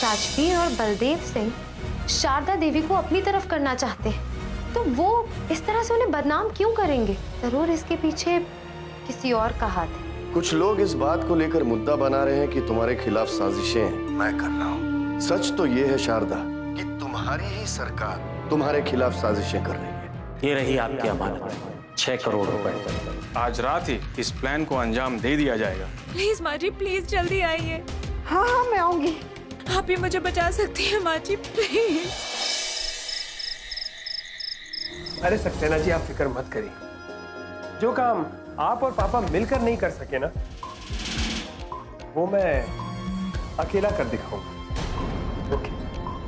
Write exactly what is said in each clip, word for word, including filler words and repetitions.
राजवीर और बलदेव सिंह शारदा देवी को अपनी तरफ करना चाहते हैं, तो वो इस तरह से उन्हें बदनाम क्यों करेंगे? जरूर इसके पीछे किसी और का हाथ है। कुछ लोग इस बात को लेकर मुद्दा बना रहे हैं कि तुम्हारे खिलाफ साजिशें मैं कर रहा हूँ। सच तो ये है शारदा कि तुम्हारी ही सरकार तुम्हारे खिलाफ साजिशें कर रही है। ये रही आपकी अमानत, छह करोड़ रुपए। आज रात ही इस प्लान को अंजाम दे दिया जाएगा। प्लीज माँ जी, प्लीज जल्दी आइए। हाँ हाँ मैं आऊंगी। आप ही मुझे बचा सकती हैं माँ जी, प्लीज। अरे सक्सेना जी, आप फिक्र मत करिए। जो काम आप और पापा मिलकर नहीं कर सके ना, वो मैं अकेला कर दिखाऊंगा। ओके।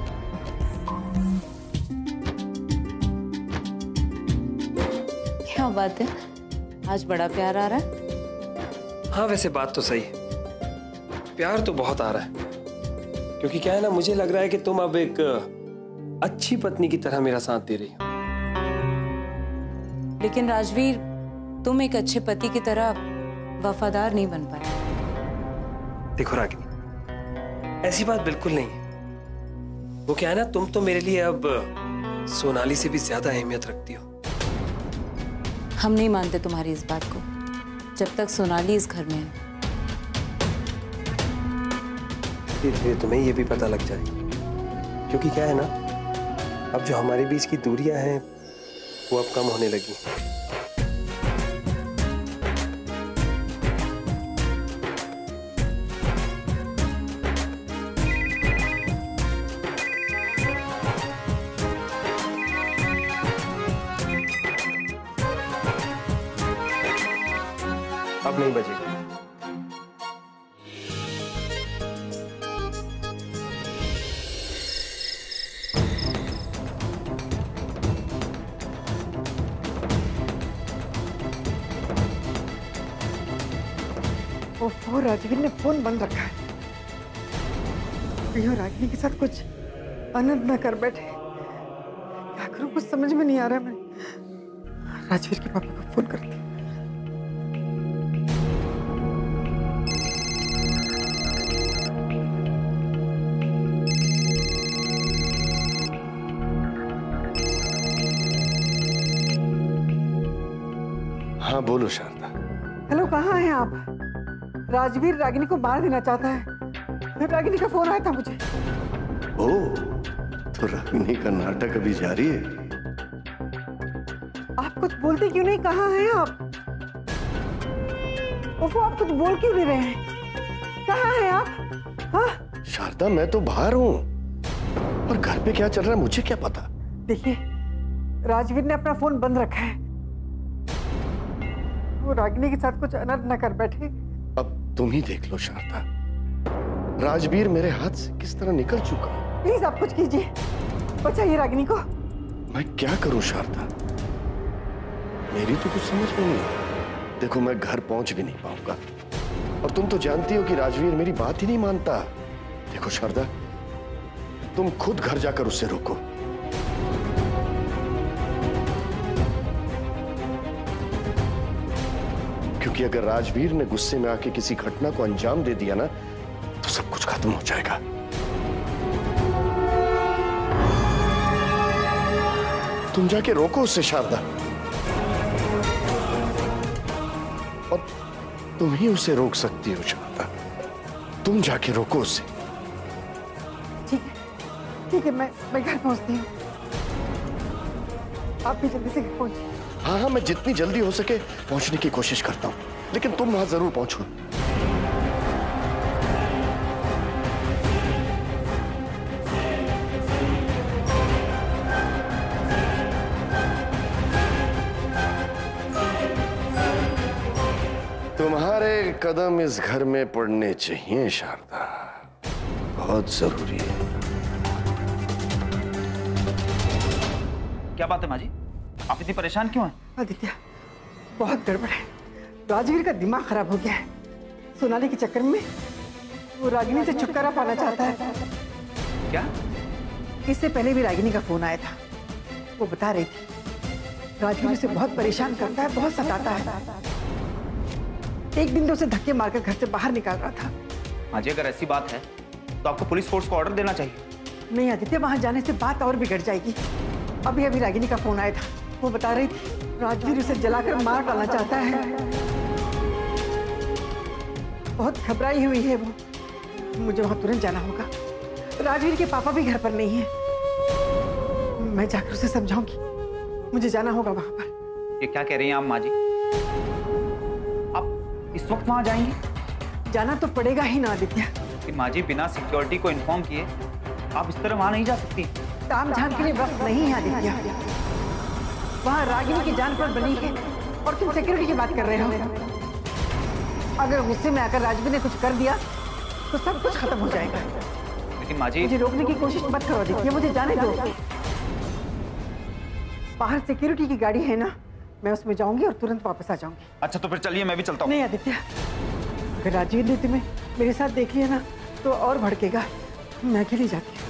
क्या बात है, आज बड़ा प्यार आ रहा है? हाँ वैसे बात तो सही है, प्यार तो बहुत आ रहा है। क्योंकि क्या है ना, मुझे लग रहा है कि तुम अब एक अच्छी पत्नी की तरह मेरा साथ दे रही हो। लेकिन राजवीर, तुम एक अच्छे पति की तरह वफादार नहीं बन पाए। देखो रागिनी, ऐसी बात बिल्कुल नहीं है। वो क्या है ना, तुम तो मेरे लिए अब सोनाली से भी ज्यादा अहमियत रखती हो। हम नहीं मानते तुम्हारी इस बात को जब तक सोनाली इस घर में है। धीरे धीरे तुम्हें ये भी पता लग जाए। क्योंकि क्या है ना, अब जो हमारे बीच की दूरियां हैं वो अब कम होने लगी। अब नहीं बजेगी। ओह, राजवीर ने फोन बंद रखा है। कहीं रागिनी के साथ कुछ अनर्थ न कर बैठे। क्या करूं, कुछ समझ में नहीं आ रहा। मैं राजवीर के पापा को फोन करती हूँ। हाँ बोलो शारदा। हेलो, कहाँ हैं आप? राजवीर रागिनी को मार देना चाहता है। रागिनी का फोन आया था मुझे। ओह, तो रागिनी का नाटक अभी जारी है। आप कुछ बोलते क्यों नहीं? कहाँ हैं आप? ओफो, आप कुछ बोल क्यों नहीं रहे हैं? कहाँ हैं आप? हाँ शारदा, मैं तो बाहर हूँ और घर पे क्या चल रहा है मुझे क्या पता। देखिए, राजवीर ने अपना फोन बंद रखा है। वो रागिनी के साथ कुछ अनर्थ न कर बैठे। अब तुम ही देख लो शारदा, राजवीर मेरे हाथ से किस तरह निकल चुका। प्लीज आप कुछ कीजिए, बचाइए रागिनी को। मैं क्या करूं शारदा, मेरी तो कुछ समझ में नहीं है। देखो, मैं घर पहुंच भी नहीं पाऊंगा और तुम तो जानती हो कि राजवीर मेरी बात ही नहीं मानता। देखो शारदा, तुम खुद घर जाकर उससे रोको। क्योंकि अगर राजवीर ने गुस्से में आके किसी घटना को अंजाम दे दिया ना, तो सब कुछ खत्म हो जाएगा। तुम जाके रोको उसे शारदा, और तुम ही उसे रोक सकती हो शारदा। तुम जाके रोको उसे। ठीक है, ठीक है, मैं मैं घर पहुंचती हूँ। आप भी जल्दी से घर पहुंचिए। हाँ हाँ, मैं जितनी जल्दी हो सके पहुंचने की कोशिश करता हूँ, लेकिन तुम वहां जरूर पहुंचो। तुम्हारे कदम इस घर में पड़ने चाहिए शारदा, बहुत जरूरी है। क्या बात है माँ जी, आप इतनी परेशान क्यों हैं? आदित्य, बहुत गड़बड़ है। राजवीर का दिमाग खराब हो गया है। सोनाली के चक्कर में वो रागिनी से छुटकारा पाना चाहता है। क्या? इससे पहले भी रागिनी का फोन आया था। वो बता रही थी राजवीर उसे बहुत परेशान करता है, बहुत सताता है। एक दिन तो उसे धक्के मारकर घर से बाहर निकाल रहा था। हाँ जी, अगर ऐसी बात है तो आपको पुलिस फोर्स को ऑर्डर देना चाहिए। नहीं आदित्य, वहां जाने से बात और बिगड़ जाएगी। अभी अभी रागिनी का फोन आया था, वो बता रही थी राजवीर उसे जलाकर मार डालना चाहता है। बहुत घबराई हुई है वो। मुझे वहां तुरंत जाना होगा। राजवीर के पापा भी घर पर नहीं है। मैं जाकर उसे समझाऊंगी। मुझे जाना होगा वहां पर। ये क्या कह रही हैं आप माँ जी? आप इस वक्त वहां जाएंगी? जाना तो पड़ेगा ही ना आदित्य। लेकिन माँ जी, बिना सिक्योरिटी को इन्फॉर्म किए आप इस तरह वहां नहीं जा सकती। ताम झाम के लिए वक्त नहीं है आदित्य। वहां रागिनी की जान पर बनी है और तुम सिक्योरिटी की बात कर रहे हो। अगर गुस्से में आकर राजवीर ने कुछ कर दिया तो सब कुछ खत्म हो जाएगा। लेकिन माँ जी, मुझे रोकने की कोशिश मत करो आदित्य, मुझे जाने दो। बाहर सिक्योरिटी की गाड़ी है ना, मैं उसमें जाऊंगी और तुरंत वापस आ जाऊंगी। अच्छा तो फिर चलिए, मैं भी चलता हूँ। नहीं आदित्य, अगर राजवीर ने तुम्हें मेरे साथ देख लिया ना तो और भड़केगा। मैं अकेली जाती हूँ।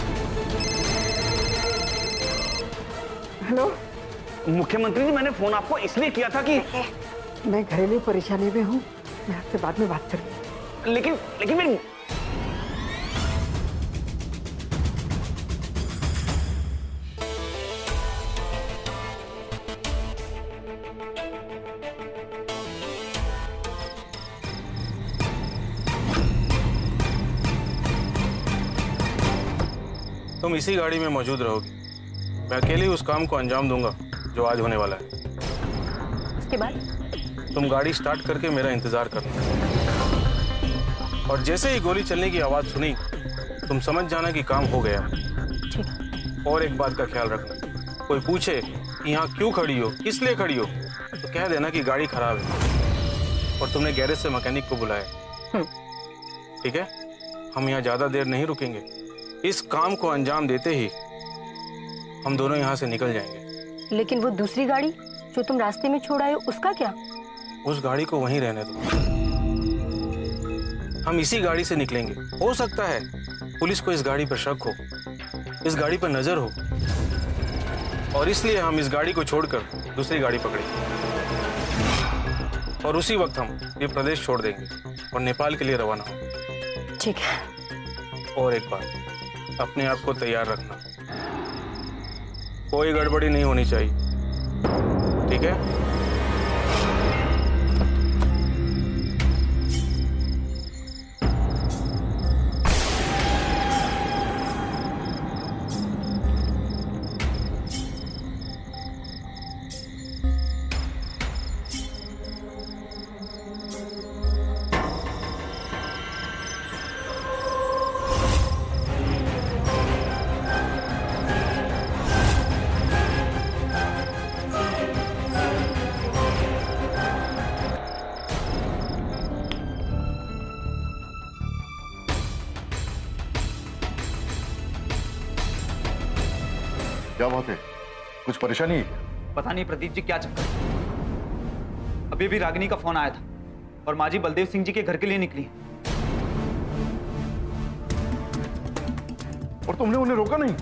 हेलो मुख्यमंत्री जी, मैंने फोन आपको इसलिए किया था कि मैं घरेलू परेशानी में हूँ, मैं आपसे बाद में बात करूँगी। लेकिन लेकिन मेरी तुम इसी गाड़ी में मौजूद रहोगी। मैं अकेले उस काम को अंजाम दूंगा जो आज होने वाला है। उसके बाद तुम गाड़ी स्टार्ट करके मेरा इंतजार करना, और जैसे ही गोली चलने की आवाज सुनी तुम समझ जाना कि काम हो गया। ठीक। और एक बात का ख्याल रखना, कोई पूछे कि यहाँ क्यों खड़ी हो, किस लिए खड़ी हो, तो कह देना कि गाड़ी खराब है और तुमने गैरेज से मैकेनिक को बुलाया। ठीक है? हम यहाँ ज्यादा देर नहीं रुकेंगे। इस काम को अंजाम देते ही हम दोनों यहाँ से निकल जाएंगे। लेकिन वो दूसरी गाड़ी जो तुम रास्ते में छोड़ आए हो, उसका क्या? उस गाड़ी को वहीं रहने दो। हम इसी गाड़ी से निकलेंगे। हो सकता है पुलिस को इस गाड़ी पर शक हो, इस गाड़ी पर नजर हो, और इसलिए हम इस गाड़ी को छोड़कर दूसरी गाड़ी पकड़ेंगे और उसी वक्त हम ये प्रदेश छोड़ देंगे और नेपाल के लिए रवाना होंगे। ठीक है। और एक बात, अपने आप को तैयार रखना, कोई गड़बड़ी नहीं होनी चाहिए। ठीक है? क्या बात है? कुछ परेशानी है? पता नहीं प्रदीप जी क्या चक्कर। अभी भी रागिनी का फोन आया था और माँ जी बलदेव सिंह जी के घर के लिए निकली। और तुमने उन्हें रोका नहीं?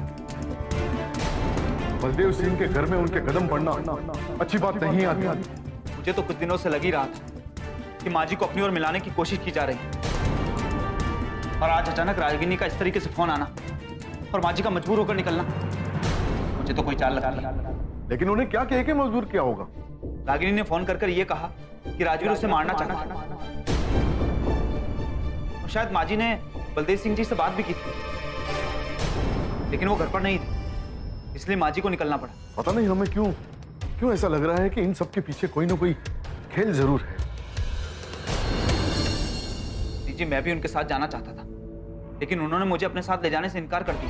बलदेव सिंह के घर में उनके कदम पड़ना अच्छी बात नहीं आती। मुझे तो कुछ दिनों से लग ही रहा था कि माँ जी को अपनी ओर मिलाने की कोशिश की जा रही है, और आज अचानक रागिनी का इस तरीके से फोन आना और माँ जी का मजबूर होकर निकलना, मुझे तो कोई चाल लगा। लेकिन उन्हें क्या कह के मजबूर किया होगा? रागिनी ने फोन कर कर यह कहा कि राजवीर उसे मारना चाहता था, और शायद माँ जी ने बलदेव सिंह जी से बात भी की थी, लेकिन वो घर पर नहीं थे, इसलिए माँ जी को निकलना पड़ा। पता नहीं हमें क्यों क्यों ऐसा लग रहा है कि इन सब के पीछे कोई ना कोई खेल जरूर है। जी मैं भी उनके साथ जाना चाहता था, लेकिन उन्होंने मुझे अपने साथ ले जाने से इनकार कर दिया।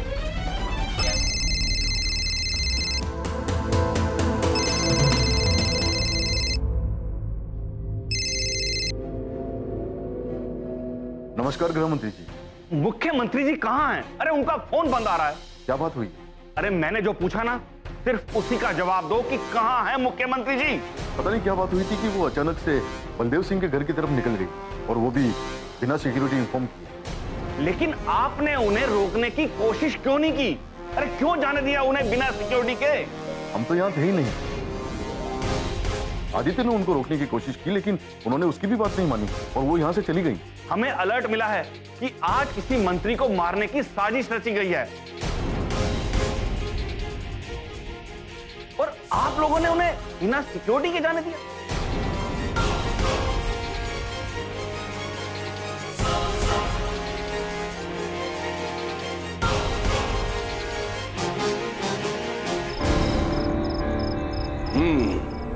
नमस्कार गृह मंत्री जी। मुख्यमंत्री जी कहाँ हैं? अरे उनका फोन बंद आ रहा है। क्या बात हुई? अरे मैंने जो पूछा ना, सिर्फ उसी का जवाब दो कि कहाँ है मुख्यमंत्री जी। पता नहीं क्या बात हुई थी कि वो अचानक से बलदेव सिंह के घर की तरफ निकल गई, और वो भी बिना सिक्योरिटी इन्फॉर्म किए। लेकिन आपने उन्हें रोकने की कोशिश क्यों नहीं की? अरे क्यों जाने दिया उन्हें बिना सिक्योरिटी के? हम तो यहाँ थे ही नहीं। आदित्य ने उनको रोकने की कोशिश की, लेकिन उन्होंने उसकी भी बात नहीं मानी और वो यहाँ से चली गई। हमें अलर्ट मिला है कि आज किसी मंत्री को मारने की साजिश रची गई है और आप लोगों ने उन्हें बिना सिक्योरिटी के जाने दिया। हम्म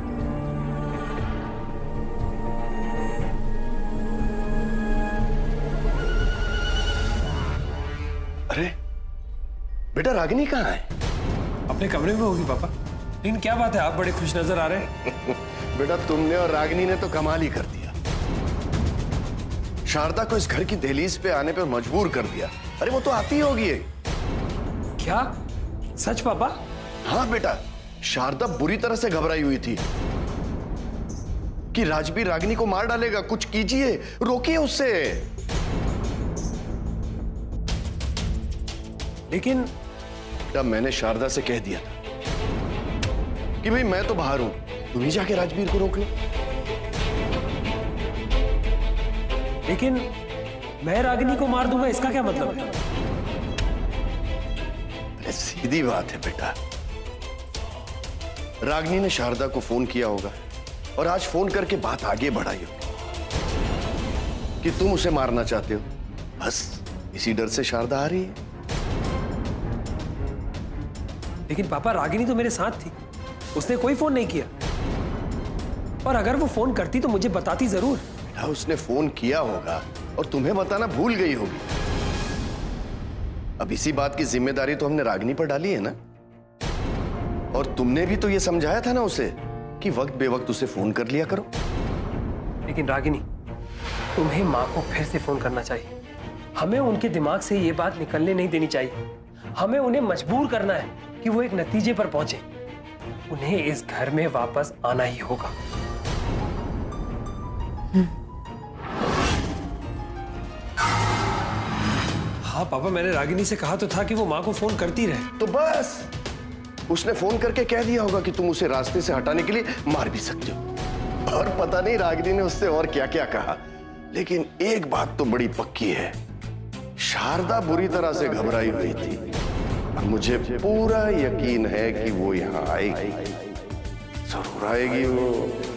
अरे बेटा, रागिनी कहाँ है? अपने कमरे में होगी पापा। लेकिन क्या बात है, आप बड़े खुश नजर आ रहे हैं। बेटा, तुमने और रागिनी ने तो कमाल ही कर दिया। शारदा को इस घर की दहलीज पे आने पे मजबूर कर दिया। अरे वो तो आती होगी। क्या सच पापा? हाँ बेटा, शारदा बुरी तरह से घबराई हुई थी कि राजवीर रागिनी को मार डालेगा। कुछ कीजिए, रोकिए उससे। लेकिन तब मैंने शारदा से कह दिया था कि भाई मैं तो बाहर हूं, तुम ही जाके राजवीर को रोक लो। लेकिन मैं रागिनी को मार दूंगा, इसका क्या मतलब है? अरे सीधी बात है बेटा, रागिनी ने शारदा को फोन किया होगा और आज फोन करके बात आगे बढ़ाई होगी कि तुम उसे मारना चाहते हो। बस इसी डर से शारदा आ रही है। लेकिन पापा, रागिनी तो मेरे साथ थी, उसने कोई फोन नहीं किया। और अगर वो फोन करती तो मुझे बताती जरूर। बेटा, उसने फोन किया होगा और तुम्हें बताना भूल गई होगी। अब इसी बात की जिम्मेदारी तो हमने रागिनी पर डाली है ना। और तुमने भी तो ये समझाया था ना उसे कि वक्त बेवक्त उसे फोन कर लिया करो। लेकिन रागिनी, तुम्हें माँ को फिर से फोन करना चाहिए। हमें उनके दिमाग से ये बात निकलने नहीं देनी चाहिए। हमें उन्हें मजबूर करना है कि वो एक नतीजे पर पहुंचे। उन्हें इस घर में वापस आना ही होगा। हाँ पापा, मैंने रागिनी से कहा तो था कि वो माँ को फोन करती रहे। तो बस उसने फोन करके कह दिया होगा कि तुम उसे रास्ते से हटाने के लिए मार भी सकते हो। और पता नहीं रागिनी ने उससे और क्या क्या कहा। लेकिन एक बात तो बड़ी पक्की है, शारदा बुरी तरह से घबराई हुई थी और मुझे पूरा यकीन है कि वो यहां आएगी, जरूर आएगी वो।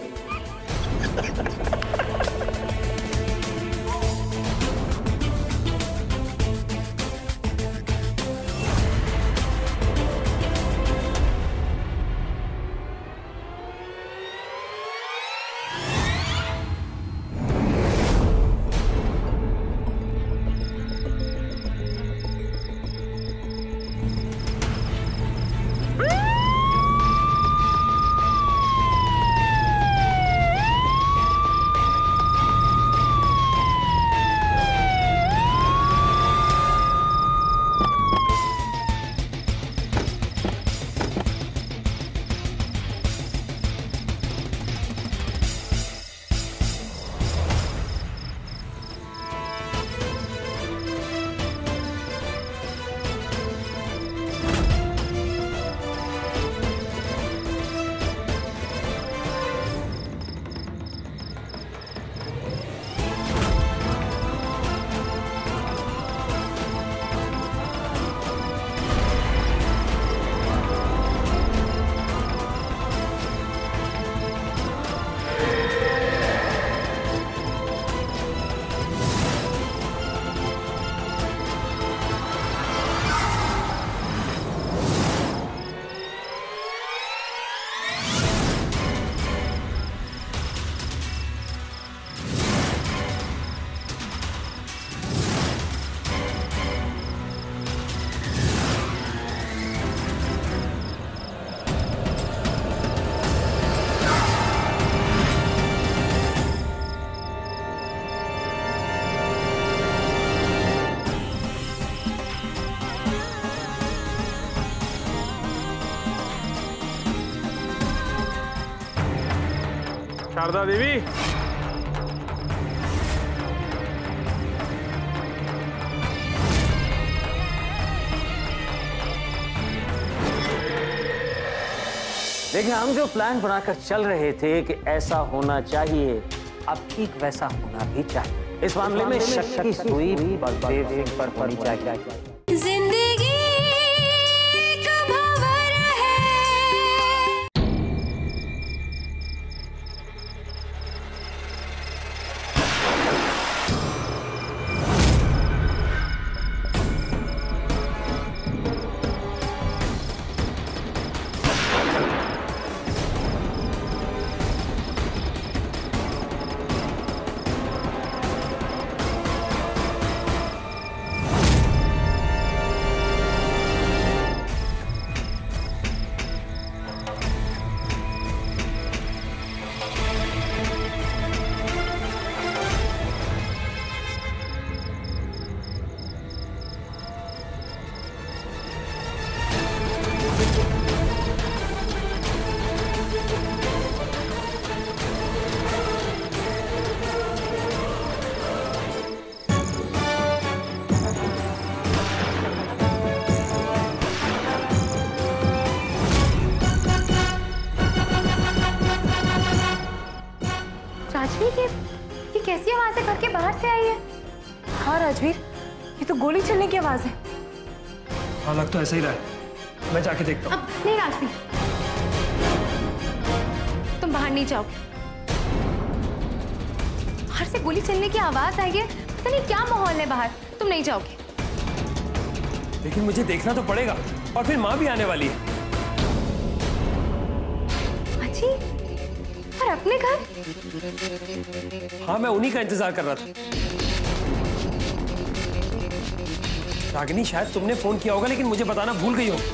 शारदा देवी, देखिए, हम जो प्लान बनाकर चल रहे थे कि ऐसा होना चाहिए, अब ठीक वैसा होना भी चाहिए। इस मामले में शक की सुई बलदेव सिंह पर पड़ी चाहिए। जिंदगी एक भंवर है। राजवीर, ये ये कैसी आवाज है? घर के बाहर से आई है। हाँ राजवीर, ये तो गोली चलने की आवाज है। हाँ, लग तो ऐसा ही रहा है। मैं जाके देखता हूँ। अब नहीं राजवीर, तुम बाहर नहीं जाओगे। बाहर से गोली चलने की आवाज आई है, पता नहीं क्या माहौल है बाहर। तुम नहीं जाओगे। लेकिन मुझे देखना तो पड़ेगा, और फिर माँ भी आने वाली है। अच्छी, और अपने घर? हाँ, मैं उन्हीं का इंतजार कर रहा था। रागिनी, शायद तुमने फोन किया होगा, लेकिन मुझे बताना भूल गई हो।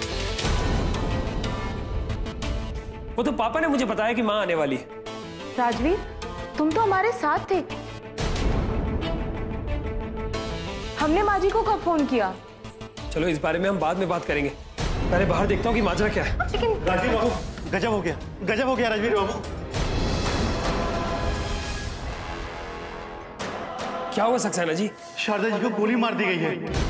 वो तो पापा ने मुझे बताया कि माँ आने वाली है। राजवीर, तुम तो हमारे साथ थे। हमने माँ जी को कब फोन किया? चलो, इस बारे में हम बाद में बात करेंगे। पहले बाहर देखता हूँ कि माजरा क्या है। लेकिन राजवीर बाबू, गजब हो गया, गजब हो गया राजवीर बाबू। क्या हुआ सक्सेना जी? शारदा जी को गोली मार दी गई है।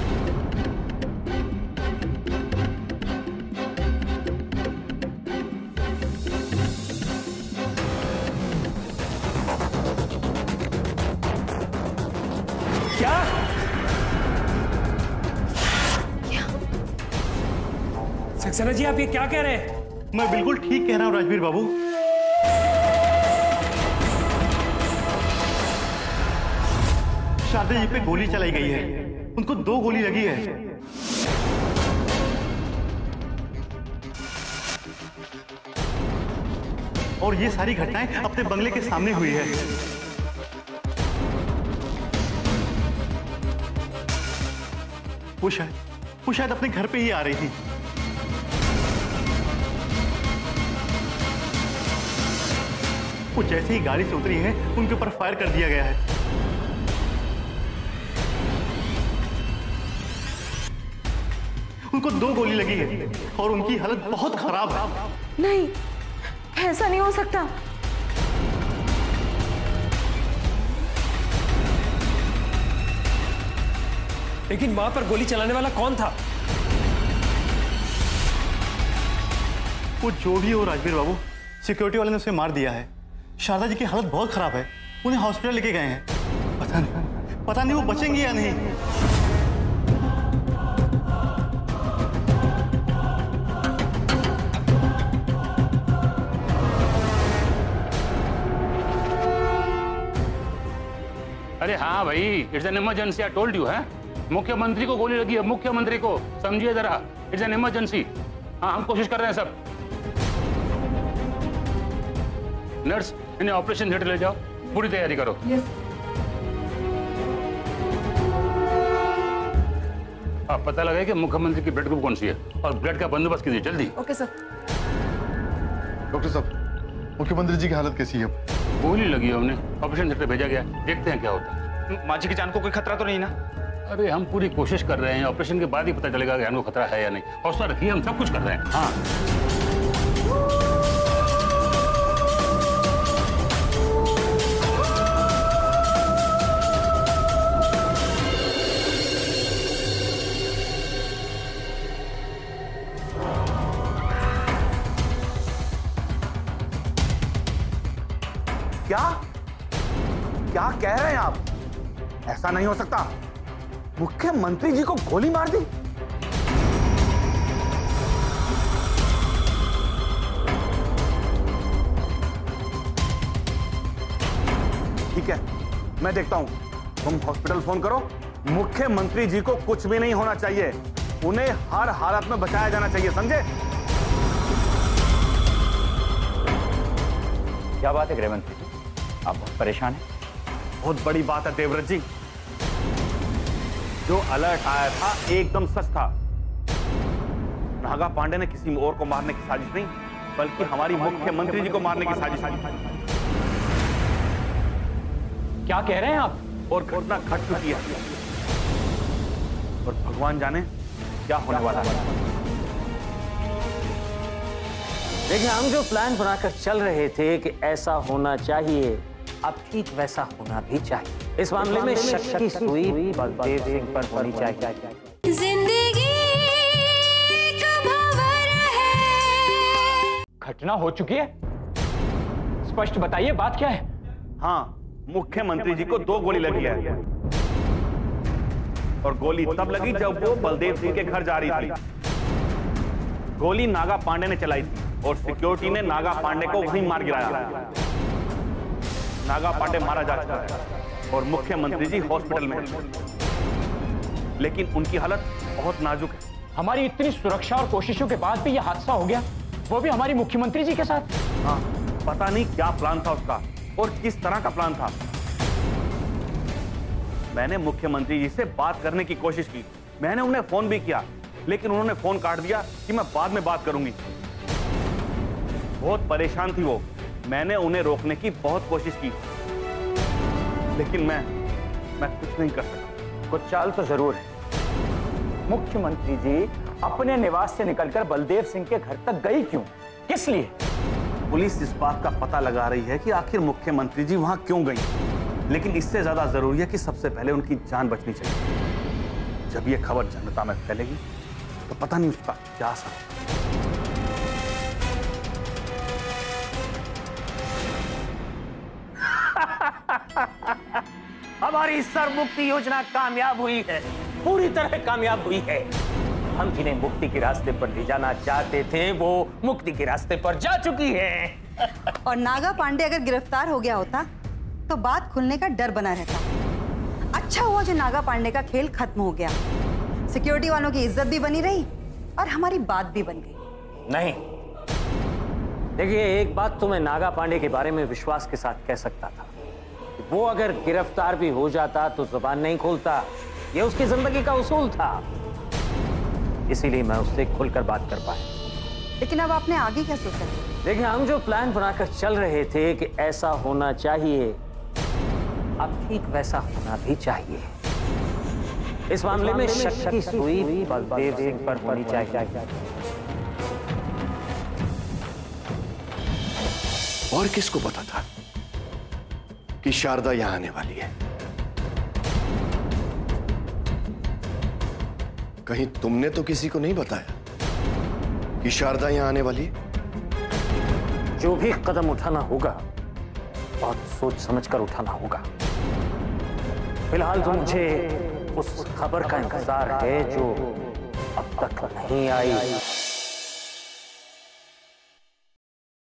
क्या? क्या? सक्सेना जी, आप ये क्या कह रहे हैं? मैं बिल्कुल ठीक कह रहा हूँ राजवीर बाबू। शारदा जी पे गोली चलाई गई है। उनको दो गोली लगी है। और ये सारी घटनाएं अपने बंगले के सामने हुई है। वो शायद वो शायद अपने घर पे ही आ रही थी। वो जैसे ही गाड़ी से उतरी है, उनके ऊपर फायर कर दिया गया है। उनको दो गोली लगी है और उनकी हालत बहुत खराब है। नहीं, ऐसा नहीं हो सकता। लेकिन मां पर गोली चलाने वाला कौन था? वो जो भी हो राजवीर बाबू, सिक्योरिटी वाले ने उसे मार दिया है। शारदा जी की हालत बहुत खराब है। उन्हें हॉस्पिटल लेके गए हैं। पता नहीं पता नहीं वो बचेंगे या नहीं। अरे हाँ भाई, it's an emergency, I told you है। मुख्यमंत्री को गोली लगी है, मुख्यमंत्री को, समझिए जरा। It's an emergency. हाँ, हम कोशिश कर रहे हैं सब। नर्स, इन्हें ऑपरेशन थिएटर ले जाओ, पूरी तैयारी करो। यस। आप पता लगाए कि मुख्यमंत्री की ब्लड ग्रुप कौन सी है और ब्लड का बंदोबस्त कीजिए जल्दी। Okay sir. डॉक्टर साहब, मुख्यमंत्री जी की हालत कैसी है? गोली लगी है, उन्हें ऑपरेशन थिएटर भेजा गया, देखते हैं क्या होता है। माँ जी की जान को कोई खतरा तो नहीं ना? अरे हम पूरी कोशिश कर रहे हैं, ऑपरेशन के बाद ही पता चलेगा कि हमको खतरा है या नहीं। हौसला रखिए, हम सब कुछ कर रहे हैं। हाँ, क्या क्या कह रहे हैं आप? ऐसा नहीं हो सकता। मुख्यमंत्री जी को गोली मार दी? ठीक है, मैं देखता हूं। तुम हॉस्पिटल फोन करो। मुख्यमंत्री जी को कुछ भी नहीं होना चाहिए, उन्हें हर हालत में बचाया जाना चाहिए, समझे? क्या बात है गृहमंत्री जी, आप बहुत परेशान हैं? बहुत बड़ी बात है देवव्रत जी। जो अलर्ट आया था एकदम सच था। नागा पांडे ने किसी और को मारने की साजिश नहीं, बल्कि हमारी मुख्यमंत्री जी को मारने की साजिश की। क्या कह रहे हैं आप? और घटना घट चुकी है, और भगवान जाने क्या होने वाला है। देखिए, हम जो प्लान बनाकर चल रहे थे कि ऐसा होना चाहिए, अब ठीक वैसा होना भी चाहिए। इस मामले में शक की सुई बलदेव सिंह पर होनी चाहिए। जिंदगी एक भंवर है। घटना हो चुकी है, स्पष्ट बताइए बात क्या है? हाँ, मुख्यमंत्री जी को दो गोली लगी है, और गोली तब लगी जब वो बलदेव सिंह के घर जा रही थी। गोली नागा पांडे ने चलाई थी, और सिक्योरिटी ने नागा पांडे को वहीं मार गिराया। नागा पांडे मारा जा चुका है, और मुख्यमंत्री जी हॉस्पिटल में हैं। लेकिन उनकी हालत बहुत नाजुक है। हमारी इतनी सुरक्षा और कोशिशों के बाद भी यह हादसा हो गया, वो भी हमारी मुख्यमंत्री जी के साथ। हाँ, पता नहीं क्या प्लान था उसका, और किस तरह का प्लान था। मैंने मुख्यमंत्री जी से बात करने की कोशिश की, मैंने उन्हें फोन भी किया, लेकिन उन्होंने फोन काट दिया कि मैं बाद में बात करूंगी। बहुत परेशान थी वो। मैंने उन्हें रोकने की बहुत कोशिश की, लेकिन मैं मैं कुछ नहीं कर सका। कुछ चाल तो जरूर है। मुख्यमंत्री जी अपने निवास से निकलकर बलदेव सिंह के घर तक गई क्यों? किस लिए? पुलिस इस बात का पता लगा रही है कि आखिर मुख्यमंत्री जी वहां क्यों गई, लेकिन इससे ज्यादा जरूरी है कि सबसे पहले उनकी जान बचनी चाहिए। जब ये खबर जनता में फैलेगी तो पता नहीं उसका क्या असर होगा। हमारी सर मुक्ति योजना कामयाब हुई है, पूरी तरह कामयाब हुई है। हम जिन्हें मुक्ति के रास्ते पर ले जाना चाहते थे, वो मुक्ति के रास्ते पर जा चुकी है। और नागा पांडे अगर गिरफ्तार हो गया होता तो बात खुलने का डर बना रहता। अच्छा हुआ जो नागा पांडे का खेल खत्म हो गया। सिक्योरिटी वालों की इज्जत भी बनी रही और हमारी बात भी बन गई। नहीं, देखिए, एक बात तो मैं नागा पांडे के बारे में विश्वास के साथ कह सकता था, वो अगर गिरफ्तार भी हो जाता तो जुबान नहीं खोलता। ये उसकी जिंदगी का उसूल था, इसीलिए मैं उससे खुलकर बात कर पाया। लेकिन अब आपने आगे क्या सोचा? देखिए, हम जो प्लान बनाकर चल रहे थे कि ऐसा होना चाहिए, अब ठीक वैसा होना भी चाहिए। इस मामले में शक की सुई बलदेव सिंह पर होनी चाहिए। और किसको पता था कि शारदा यहां आने वाली है? कहीं तुमने तो किसी को नहीं बताया कि शारदा यहां आने वाली है? जो भी कदम उठाना होगा, बहुत सोच समझकर उठाना होगा। फिलहाल तो मुझे उस खबर का इंतजार है जो अब तक नहीं आई।